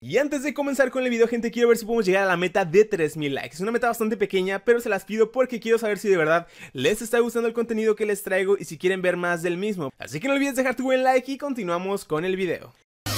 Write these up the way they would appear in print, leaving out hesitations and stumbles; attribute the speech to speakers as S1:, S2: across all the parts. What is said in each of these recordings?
S1: Y antes de comenzar con el video, gente, quiero ver si podemos llegar a la meta de 3000 likes. Es una meta bastante pequeña, pero se las pido porque quiero saber si de verdad les está gustando el contenido que les traigo y si quieren ver más del mismo. Así que no olvides dejar tu buen like y continuamos con el video.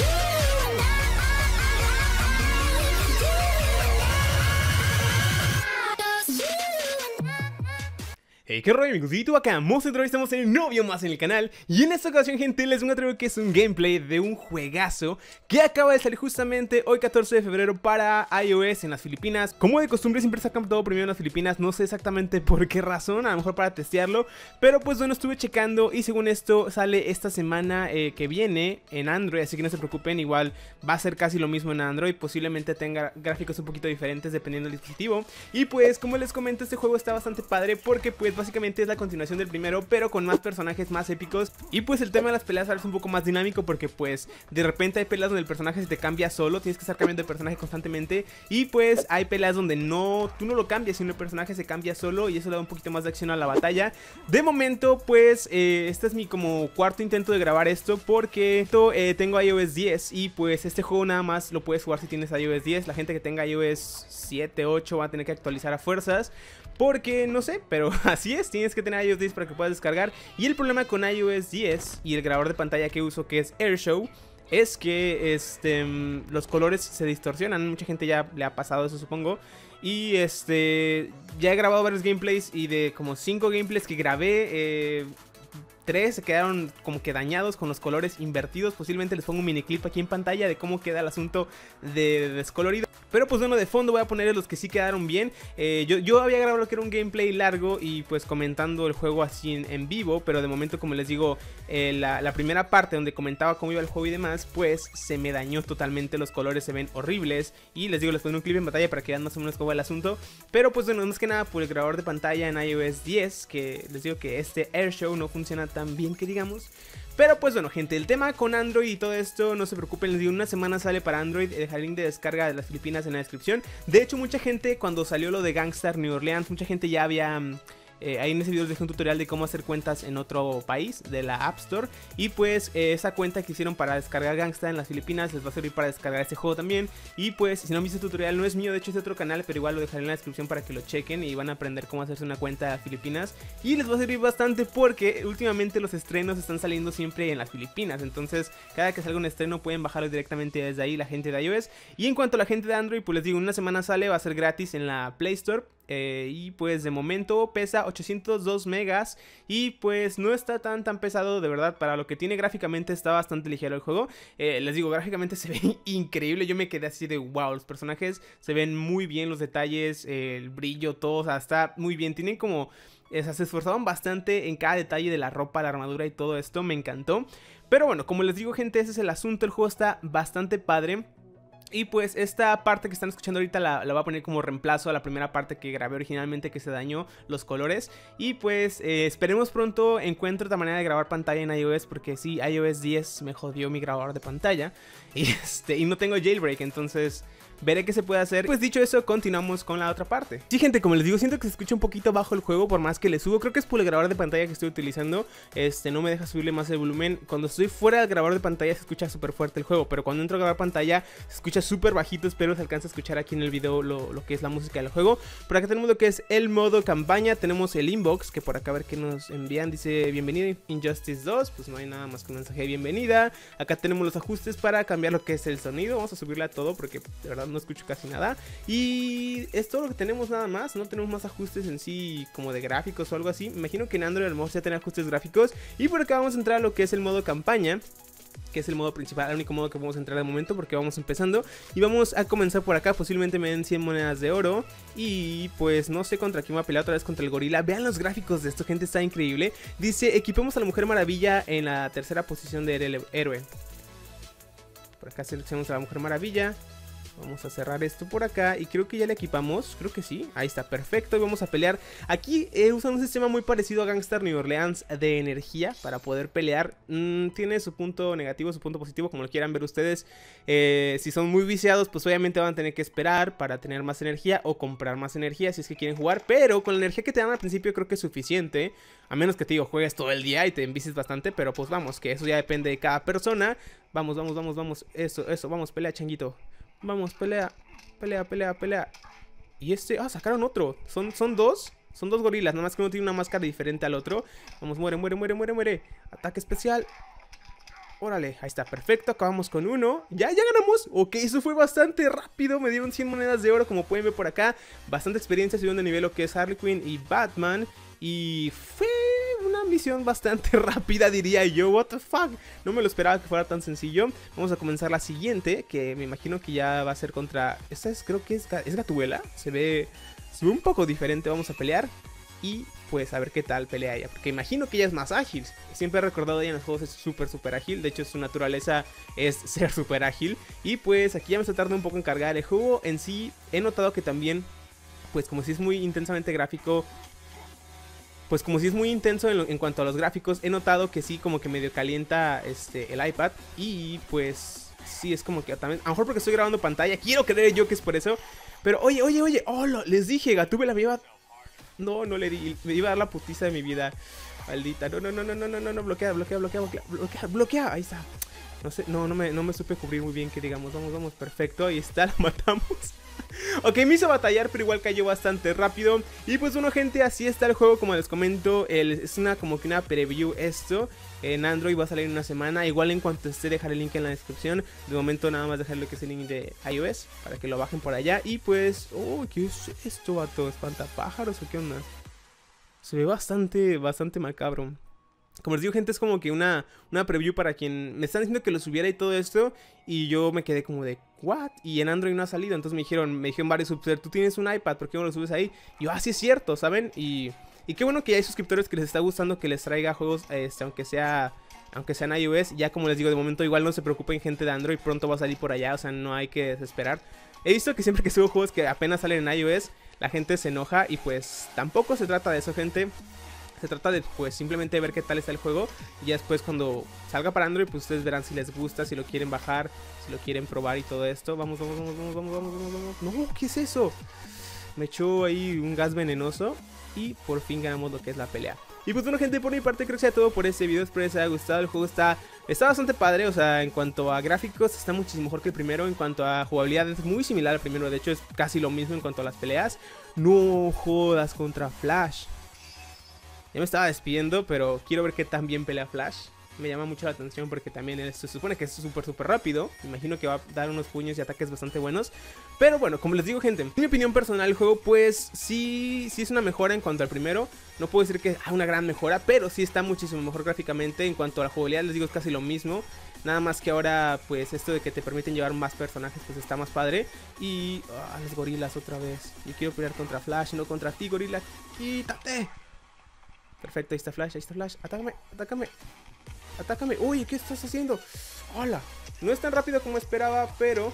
S1: Hey, qué rollo amigos, y tú acá, Monster, estamos en un nuevo video más en el canal. Y en esta ocasión, gente, les traigo que es un gameplay de un juegazo que acaba de salir justamente hoy 14 de febrero para iOS en las Filipinas. Como de costumbre siempre sacan todo primero en las Filipinas, no sé exactamente por qué razón, a lo mejor para testearlo. Pero pues bueno, estuve checando y según esto sale esta semana que viene en Android. Así que no se preocupen, igual va a ser casi lo mismo en Android. Posiblemente tenga gráficos un poquito diferentes dependiendo del dispositivo. Y pues como les comento, este juego está bastante padre porque pues básicamente es la continuación del primero, pero con más personajes más épicos. Y pues el tema de las peleas ahora es un poco más dinámico porque pues de repente hay peleas donde el personaje se te cambia solo, tienes que estar cambiando de personaje constantemente. Y pues hay peleas donde tú no lo cambias, sino el personaje se cambia solo y eso le da un poquito más de acción a la batalla. De momento pues este es mi como cuarto intento de grabar esto porque tengo iOS 10 y pues este juego nada más lo puedes jugar si tienes iOS 10. La gente que tenga iOS 7, 8 va a tener que actualizar a fuerzas. Porque no sé, pero así es, tienes que tener iOS 10 para que puedas descargar. Y el problema con iOS 10 y el grabador de pantalla que uso, que es AirShow, es que los colores se distorsionan. Mucha gente ya le ha pasado eso, supongo. Y ya he grabado varios gameplays y de como 5 gameplays que grabé, 3 se quedaron como que dañados con los colores invertidos. Posiblemente les pongo un mini clip aquí en pantalla de cómo queda el asunto de descolorido. Pero pues bueno, de fondo voy a poner los que sí quedaron bien. Yo había grabado lo que era un gameplay largo y pues comentando el juego así en vivo. Pero de momento, como les digo, la primera parte donde comentaba cómo iba el juego y demás, pues se me dañó totalmente, los colores se ven horribles. Y les digo, les pongo un clip en pantalla para que vean más o menos cómo va el asunto. Pero pues bueno, más que nada por el grabador de pantalla en iOS 10, que les digo que este AirShow no funciona tan bien que digamos. Pero pues bueno, gente, el tema con Android y todo esto, no se preocupen, les digo, una semana sale para Android. Dejaré el link de descarga de las Filipinas en la descripción. De hecho, mucha gente, cuando salió lo de Gangstar New Orleans, mucha gente ya había... ahí en ese video les dejé un tutorial de cómo hacer cuentas en otro país de la App Store. Y pues esa cuenta que hicieron para descargar Gangstar en las Filipinas les va a servir para descargar este juego también. Y pues si no han visto el tutorial, no es mío, de hecho es de otro canal, pero igual lo dejaré en la descripción para que lo chequen y van a aprender cómo hacerse una cuenta de Filipinas. Y les va a servir bastante porque últimamente los estrenos están saliendo siempre en las Filipinas. Entonces cada que salga un estreno pueden bajarlo directamente desde ahí la gente de iOS. Y en cuanto a la gente de Android, pues les digo, una semana sale, va a ser gratis en la Play Store. Y pues de momento pesa 802 megas y pues no está tan pesado, de verdad. Para lo que tiene gráficamente está bastante ligero el juego. Les digo, gráficamente se ve increíble. Yo me quedé así de wow, los personajes se ven muy bien, los detalles, el brillo, todo, o sea, está muy bien. Tienen como, se esforzaron bastante en cada detalle de la ropa, la armadura y todo esto, me encantó. Pero bueno, como les digo, gente, ese es el asunto. El juego está bastante padre. Y pues esta parte que están escuchando ahorita la voy a poner como reemplazo a la primera parte que grabé originalmente, que se dañó los colores. Y pues esperemos pronto encuentre otra manera de grabar pantalla en iOS, porque sí, iOS 10 me jodió mi grabador de pantalla. Y no tengo jailbreak, entonces veré qué se puede hacer. Pues dicho eso, continuamos con la otra parte. Sí, gente, como les digo, siento que se escucha un poquito bajo el juego por más que le subo. Creo que es por el grabador de pantalla que estoy utilizando. No me deja subirle más el volumen. Cuando estoy fuera del grabador de pantalla se escucha súper fuerte el juego, pero cuando entro a grabar pantalla se escucha súper bajito. Espero se alcance a escuchar aquí en el video lo que es la música del juego. Por acá tenemos lo que es el modo campaña. Tenemos el inbox, que por acá a ver qué nos envían. Dice bienvenido Injustice 2. Pues no hay nada más que un mensaje de bienvenida. Acá tenemos los ajustes para cambiar lo que es el sonido. Vamos a subirle a todo porque de verdad no escucho casi nada. Y es todo lo que tenemos, nada más. No tenemos más ajustes en sí como de gráficos o algo así. Me imagino que en Android a lo mejor ya tener ajustes gráficos. Y por acá vamos a entrar a lo que es el modo campaña, que es el modo principal, el único modo que vamos a entrar de momento porque vamos empezando. Y vamos a comenzar por acá, posiblemente me den 100 monedas de oro. Y pues no sé contra quién va a pelear, otra vez contra el gorila. Vean los gráficos de esto, gente, está increíble. Dice, equipemos a la Mujer Maravilla en la tercera posición de héroe. Por acá seleccionamos a la Mujer Maravilla. Vamos a cerrar esto por acá y creo que ya le equipamos, creo que sí, ahí está, perfecto. Y vamos a pelear, aquí usan un sistema muy parecido a Gangstar New Orleans de energía para poder pelear. Tiene su punto negativo, su punto positivo, como lo quieran ver ustedes. Si son muy viciados, pues obviamente van a tener que esperar para tener más energía o comprar más energía si es que quieren jugar. Pero con la energía que te dan al principio creo que es suficiente, a menos que te digo, juegues todo el día y te envicies bastante. Pero pues vamos, que eso ya depende de cada persona. Vamos, vamos, vamos, vamos, eso, vamos, pelea, changuito. Vamos, pelea. Pelea, pelea, pelea. Y sacaron otro. Son dos. Son dos gorilas, nada más que uno tiene una máscara diferente al otro. Vamos, muere, muere, muere, muere, muere. Ataque especial. Órale, ahí está, perfecto, acabamos con uno. Ya ganamos, ok, eso fue bastante rápido. Me dieron 100 monedas de oro, como pueden ver por acá. Bastante experiencia, subiendo de nivel lo que es Harley Quinn y Batman. Y fue una misión bastante rápida, diría yo. What the fuck, no me lo esperaba que fuera tan sencillo. Vamos a comenzar la siguiente, que me imagino que ya va a ser contra... Esta creo que es Gatúbela. Se ve un poco diferente, vamos a pelear. Y pues a ver qué tal pelea ella, porque imagino que ella es más ágil. Siempre he recordado ella en los juegos es súper ágil. De hecho su naturaleza es ser súper ágil. Y pues aquí ya me estoy tardando un poco en cargar. El juego en sí he notado que también, pues como si es muy intensamente gráfico, pues como si es muy intenso en cuanto a los gráficos, he notado que sí como que medio calienta el iPad. Y pues sí es como que también, a lo mejor porque estoy grabando pantalla, quiero creer yo que es por eso. Pero oye, les dije, Gatúbela me iba... No le di, me iba a dar la putiza de mi vida. Maldita, no, bloquea, ahí está. No sé, no me supe cubrir muy bien, que digamos. Vamos, perfecto, ahí está, la matamos. Ok, me hizo batallar, pero igual cayó bastante rápido. Y pues bueno, gente, así está el juego, como les comento. Es como que una preview esto. En Android va a salir en una semana. Igual en cuanto esté, dejaré el link en la descripción. De momento nada más dejaré lo que es el link de iOS, para que lo bajen por allá. Y pues, ¿qué es esto, vato? ¿Espantapájaros o qué onda? Se ve bastante macabro. Como les digo, gente, es como que una preview para quien... Me están diciendo que lo subiera y todo esto. Y yo me quedé como de, ¿what? Y en Android no ha salido. Entonces me dijeron varios subs, tú tienes un iPad, ¿por qué no lo subes ahí? Y yo, sí es cierto, ¿saben? Y qué bueno que ya hay suscriptores que les está gustando que les traiga juegos, aunque sean iOS. Ya como les digo, de momento igual no se preocupen, gente de Android, pronto va a salir por allá, o sea, no hay que desesperar. He visto que siempre que subo juegos que apenas salen en iOS, la gente se enoja y pues tampoco se trata de eso, gente. Se trata de pues simplemente ver qué tal está el juego. Y ya después cuando salga para Android, pues ustedes verán si les gusta, si lo quieren bajar, si lo quieren probar y todo esto. Vamos. No, ¿qué es eso? Me echó ahí un gas venenoso. Y por fin ganamos lo que es la pelea. Y pues bueno, gente, por mi parte creo que sea todo por este video. Espero les haya gustado. El juego está bastante padre. O sea, en cuanto a gráficos está muchísimo mejor que el primero. En cuanto a jugabilidad es muy similar al primero. De hecho es casi lo mismo en cuanto a las peleas. No jodas, contra Flash. Ya me estaba despidiendo, pero quiero ver qué tan bien pelea Flash. Me llama mucho la atención porque también se supone que es súper rápido. Me imagino que va a dar unos puños y ataques bastante buenos. Pero bueno, como les digo, gente, en mi opinión personal, el juego pues sí es una mejora en cuanto al primero. No puedo decir que es una gran mejora, pero sí está muchísimo mejor gráficamente. En cuanto a la jugabilidad, les digo, es casi lo mismo. Nada más que ahora, pues esto de que te permiten llevar más personajes, pues está más padre. Y las gorilas otra vez. Yo quiero pelear contra Flash, no contra ti, gorila. ¡Quítate! Perfecto, ahí está Flash, atácame, uy, ¿qué estás haciendo? Hola, no es tan rápido como esperaba, pero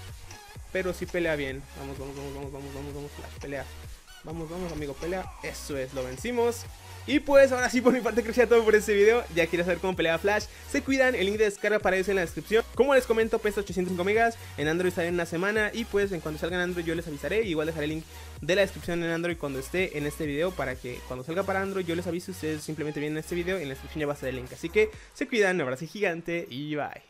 S1: sí pelea bien. Vamos, Flash, pelea. Vamos, amigo, pelea. Eso es, lo vencimos. Y pues ahora sí, por mi parte creo que sea todo por este video. Ya quieres saber cómo pelea Flash, se cuidan, el link de descarga para eso en la descripción. Como les comento, pesa 805 megas, en Android sale en una semana. Y pues en cuanto salga en Android yo les avisaré. Igual dejaré el link de la descripción en Android cuando esté en este video, para que cuando salga para Android yo les avise. Ustedes simplemente vienen a este video y en la descripción ya va a estar el link. Así que se cuidan, un abrazo gigante y bye.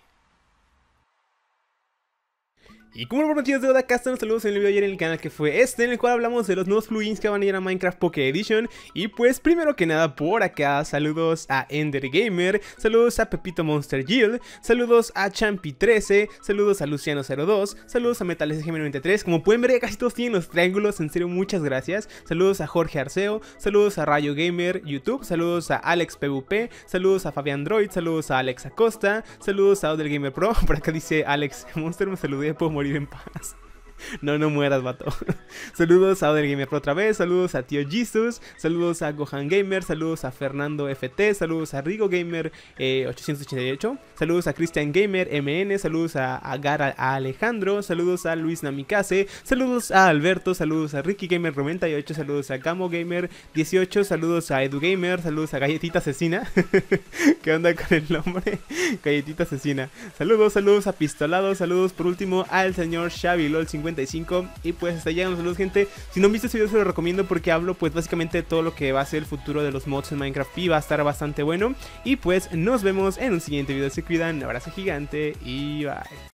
S1: Y como lo prometido de acá están los saludos en el video de ayer en el canal, que fue en el cual hablamos de los nuevos plugins que van a ir a Minecraft Pocket Edition. Y pues primero que nada por acá, saludos a Ender Gamer, saludos a Pepito Monster Guild, saludos a Champi13, saludos a Luciano02, saludos a MetalSG93. Como pueden ver ya casi todos tienen los triángulos, en serio muchas gracias. Saludos a Jorge Arceo, saludos a Rayo Gamer YouTube, saludos a Alex PvP, saludos a Fabián Droid, saludos a Alex Acosta, saludos a Odel Gamer Pro. Por acá dice Alex Monster, me saludé, puedo morir en paz. No mueras, vato. Saludos a Odel Gamer Pro otra vez, saludos a Tío Jesus, saludos a Gohan Gamer, saludos a Fernando FT, saludos a Rigo Gamer 888, saludos a Christian Gamer MN, saludos a Alejandro, saludos a Luis Namikaze, saludos a Alberto, saludos a Ricky Gamer 98, saludos a Gamo Gamer 18, saludos a Edu Gamer, saludos a Galletita Asesina. ¿Qué onda con el nombre? Galletita Asesina. Saludos a Pistolado, saludos por último al señor Xavi LOL 50. Y pues hasta allá los saludos, gente. Si no han visto este video se lo recomiendo porque hablo pues básicamente de todo lo que va a ser el futuro de los mods en Minecraft y va a estar bastante bueno. Y pues nos vemos en un siguiente video, se cuidan, un abrazo gigante y bye.